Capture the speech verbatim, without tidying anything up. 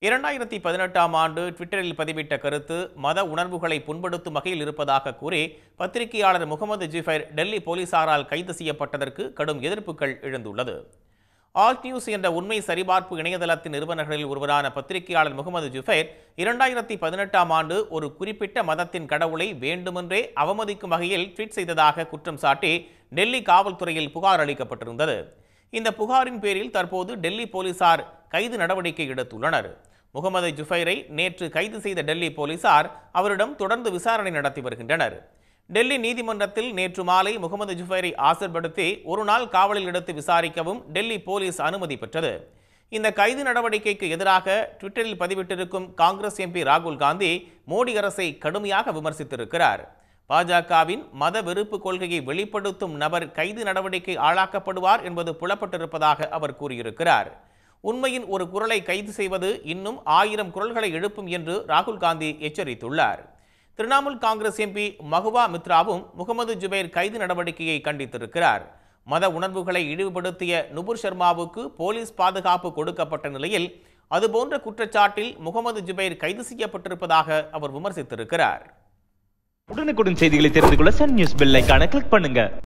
இரண்டாயிரத்தி பதினெட்டாம் ஆண்டு ட்விட்டரில் பதிவிட்ட கருத்து மத உணர்வுகளை புண்படுத்தும் வகையில் இருப்பதாக கூறி பத்திரிகையாளர் முகமது ஜுபைர் டெல்லி போலீசாரால் கைது செய்யப்பட்டதற்கு கடும் எதிர்ப்புகள் எழுந்துள்ளது. ஆல்ட் நியூஸ் என்ற உண்மை சரிபார்ப்பு இணையதளத்தின் நிறுவனர்களில் ஒருவரான பத்திரிகையாளர் முகமது ஜுபைர் இரண்டாயிரத்தி பதினெட்டாம் ஆண்டு ஒரு குறிப்பிட்ட மதத்தின் கடவுளை வேண்டுமென்றே அவமதிக்கும் வகையில் ட்வீட் செய்ததாக குற்றம் சாட்டி டெல்லி காவல்துறையில் புகார் அளிக்கப்பட்டிருந்தது. இந்த புகாரின் பேரில் தற்போது டெல்லி போலீசார் கைது நடவடிக்கை எடுத்துள்ளனர். முகமது ஜுபைரை நேற்று கைது செய்த டெல்லி போலீசார் அவரிடம் தொடர்ந்து விசாரணை நடத்தி வருகின்றனர். டெல்லி நீதிமன்றத்தில் நேற்று மாலை முகமது ஜுபைரை ஆஜர்படுத்தி ஒரு நாள் காவலில் எடுத்து விசாரிக்கவும் டெல்லி போலீஸ் அனுமதி பெற்றது. இந்த கைது நடவடிக்கைக்கு எதிராக ட்விட்டரில் பதிவிட்டிருக்கும் காங்கிரஸ் எம்பி ராகுல் காந்தி மோடி அரசை கடுமையாக விமர்சித்திருக்கிறார். பாஜகவின் மத வெறுப்பு கொள்கையை வெளிப்படுத்தும் நபர் கைது நடவடிக்கை ஆளாக்கப்படுவார் என்பது புலப்பட்டிருப்பதாக அவர் கூறியிருக்கிறார். உண்மையின் ஒரு குரலை கைது செய்வது இன்னும் ஆயிரம் குரல்களை எழுப்பும் என்று ராகுல் காந்தி எச்சரித்துள்ளார். திரிணாமுல் காங்கிரஸ் எம்பி மகுவா மித்ராவும் முகமது ஜுபைர் கைது நடவடிக்கையை கண்டித்திருக்கிறார். மத உணர்வுகளை இழிவுபடுத்திய நுபுர் சர்மாவுக்கு போலீஸ் பாதுகாப்பு கொடுக்கப்பட்ட நிலையில் அதுபோன்ற குற்றச்சாட்டில் முகமது ஜுபைர் கைது செய்யப்பட்டிருப்பதாக அவர் விமர்சித்திருக்கிறார். உடனுக்குடன் செய்திகளை தெரிந்து கொள்ள சன் நியூஸ் பெல் ஐகானை கிளிக் பண்ணுங்க.